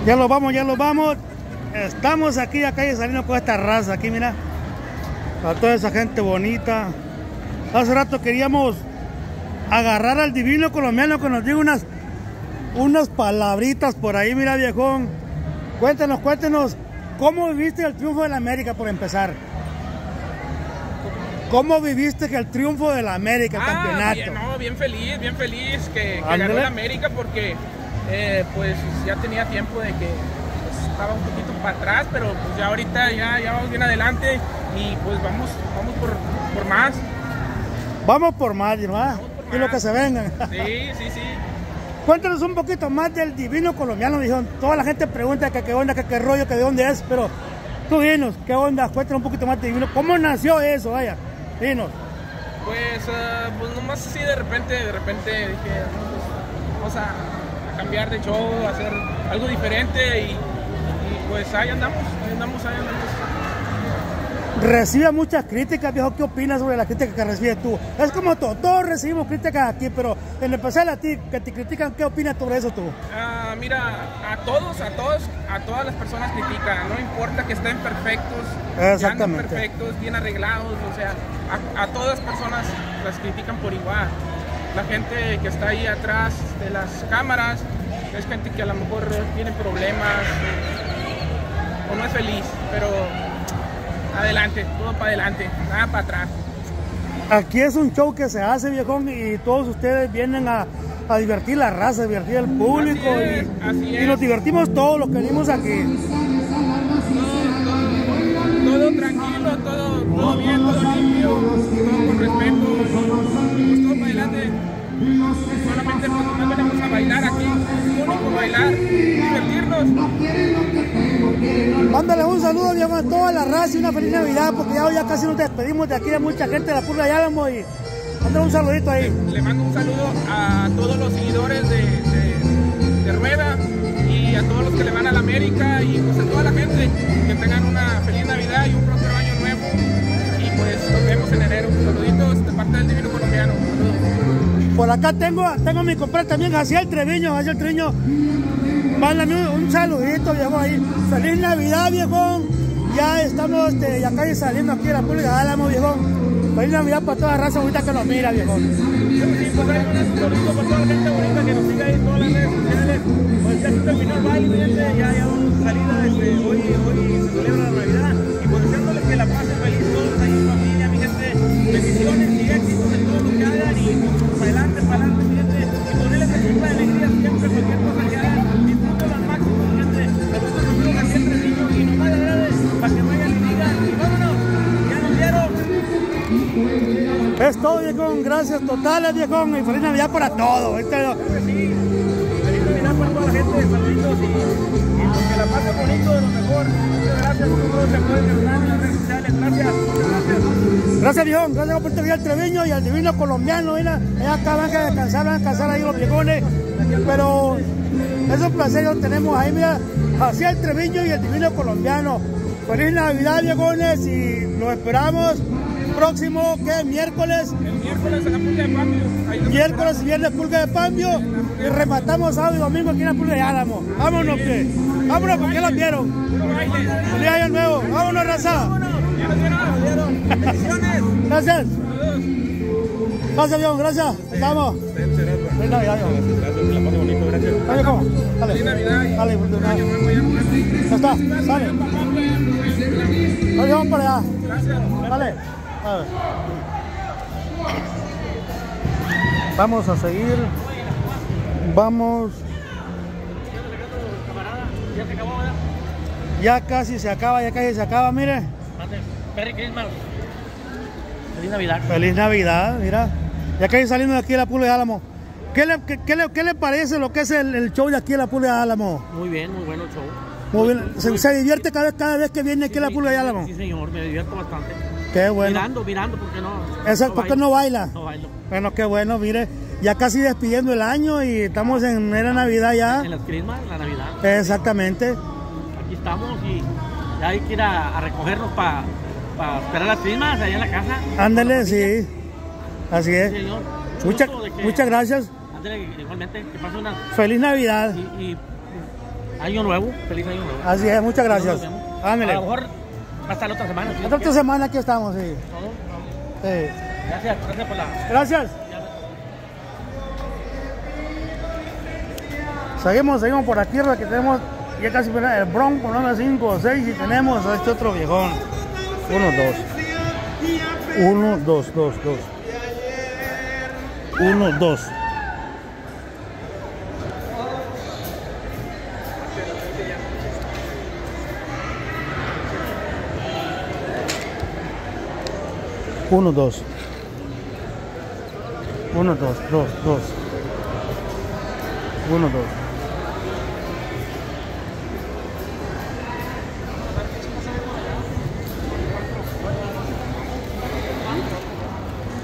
Ya lo vamos, ya lo vamos. Estamos aquí a calle Salinas con esta raza aquí, mira. A toda esa gente bonita. Hace rato queríamos agarrar al divino colombiano que nos diga unas palabritas por ahí, mira, viejón. Cuéntanos, ¿cómo viviste el triunfo de la América por empezar? ¿Cómo viviste el triunfo de la América, el campeonato? Bien feliz que ganó la América porque pues ya tenía tiempo de que pues, estaba un poquito para atrás, pero pues ya ahorita ya vamos bien adelante y pues vamos por más. Vamos por más, ¿no? Y lo que se vengan. Sí. Cuéntanos un poquito más del divino colombiano, dijeron. Toda la gente pregunta que qué onda, que qué rollo, que de dónde es, pero tú dinos, ¿qué onda? Cuéntanos un poquito más de divino. ¿Cómo nació eso? Vaya, dinos. Pues nomás así de repente dije, vamos a cambiar de show, a hacer algo diferente y pues ahí andamos. Recibe muchas críticas, viejo. ¿Qué opinas sobre las críticas que recibes tú? Es como todos recibimos críticas aquí, pero en especial a ti, que te critican, ¿qué opinas sobre eso tú? Mira, a todas las personas critican, no importa que estén perfectos, exactamente, perfectos, bien arreglados, o sea, a todas las personas las critican por igual. La gente que está ahí atrás de las cámaras es gente que a lo mejor tiene problemas o no es feliz, pero adelante, todo para adelante, nada para atrás. Aquí es un show que se hace, viejón, y todos ustedes vienen a divertir la raza, a divertir al público. Y nos divertimos todos los que venimos aquí. Todo tranquilo, todo bien, todo limpio, todo con respeto, pues todo para adelante. Solamente no venimos a bailar aquí, único bailar, divertirnos. Mándale un saludo, viejo, a toda la raza y una feliz Navidad, porque ya casi nos despedimos de aquí, de mucha gente de la Pulga de Álamo, y mándale un saludito ahí. Le mando un saludo a todos los seguidores de Rueda y a todos los que le van a la América y pues a toda la gente, que tengan una feliz Navidad y un próspero año nuevo y pues nos vemos en enero. Saluditos de parte del divino colombiano. Por acá tengo a mi compadre también, Jaciel Treviño. Mándame un saludito, viejo, ahí. Feliz Navidad, viejón. Ya estamos ya casi saliendo aquí de la Pulga de Álamo, viejón. Feliz Navidad para toda la raza bonita que nos mira, viejón. Sí, pues hay un saludito para toda la gente bonita que nos sigue ahí en todas las redes sociales. Pues ya se terminó el baile, ya vamos a salir hoy se celebra la Navidad. Y pues deseándoles que la pasen feliz todos ahí en familia, mi gente. Bendiciones y éxitos en todo lo que hagan y para adelante, mi gente. Y ponerles el chispa de alegría siempre, cualquier cosa que hagan. Disfrútenlo al máximo, mi gente. Saludos a todos los siempre niños y nomás de verdad para que vayan y digan, y vámonos, ya nos dieron. Es todo, viejón. Gracias totales, viejón. Y feliz Navidad para todos. Sí, feliz Navidad para toda la gente. Saluditos y pues que la pasen bonito, de lo mejor. Muchas gracias. Todos se pueden ayudar en las redes sociales. Gracias. Gracias, viejón. Gracias por este video al Treviño y al divino colombiano. Mira, allá acá van a descansar ahí los viejones. Pero es un placer, lo tenemos ahí, mira, hacia el Treviño y el divino colombiano. Feliz Navidad, viejones, y los esperamos próximo, ¿qué? Miércoles. El miércoles en la Pulga de Pambio. Miércoles y viernes Pulga de Pambio. Y rematamos sábado y domingo aquí en la Pulga de Álamo. Vámonos, que. Vámonos, porque ya los vieron. Feliz año nuevo. Vámonos, raza. Ya nos bendiciones. Gracias. Gracias, viejo. Gracias. Estamos. Feliz Navidad, viejo. Gracias, que la pase bonito. Gracias. Dale, ¿cómo? Dale. Feliz Navidad. Dale, ya está. Sale. Dale, vamos para allá. Gracias. Dale. A ver. Vamos a seguir. Vamos. Ya casi se acaba, mire. Merry Christmas. Feliz Navidad. Feliz Navidad, mira. Ya casi saliendo de aquí de la Pulga de Álamo. ¿Qué le parece lo que es el show de aquí de la Pulga de Álamo? Muy bien, muy bueno el show. Muy bien. ¿Se divierte cada vez que viene aquí a la Pulga de Álamo? Sí, señor, me divierto bastante. Qué bueno. Mirando, porque no. ¿Por qué no baila? No bailo. Bueno, qué bueno, mire. Ya casi despidiendo el año y estamos en mera Navidad ya. En las Christmas, la Navidad. Exactamente. Aquí estamos y ya hay que ir a recogernos para esperar las Christmas allá en la casa. Ándale, sí. Así es. Sí, señor. Muchas gracias. Ándale, igualmente, que pase una. Feliz Navidad. Y Año nuevo, feliz año nuevo. Así es, muchas gracias. Nos vemos. Ándale. A lo mejor hasta la otra semana. ¿sí? Hasta otra semana aquí estamos, sí. ¿Todo? Sí. Gracias por la... Gracias. Seguimos por aquí, que tenemos ya casi el Bronco, 5 o 6 y tenemos a este otro viejón. 1, 2. 1, 2. Uno, dos. 1, 2, 2. 1, 2.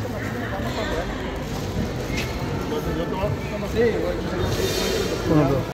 Uno, dos.